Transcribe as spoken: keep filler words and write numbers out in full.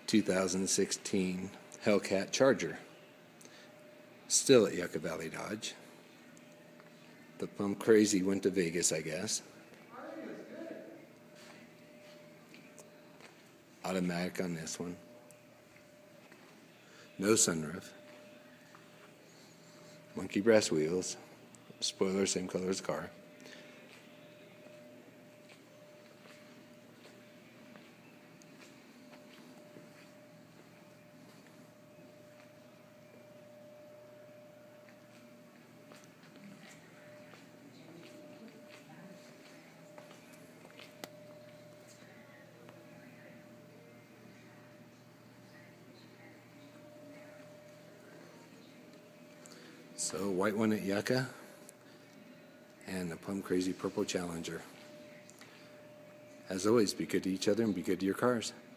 two thousand sixteen Hellcat Charger. Still at Yucca Valley Dodge. The Plum Crazy went to Vegas, I guess. Automatic on this one. No sunroof. Monkey brass wheels. Spoiler, same color as the car. So, white one at Yucca, and the Plum Crazy Purple Challenger. As always, be good to each other and be good to your cars.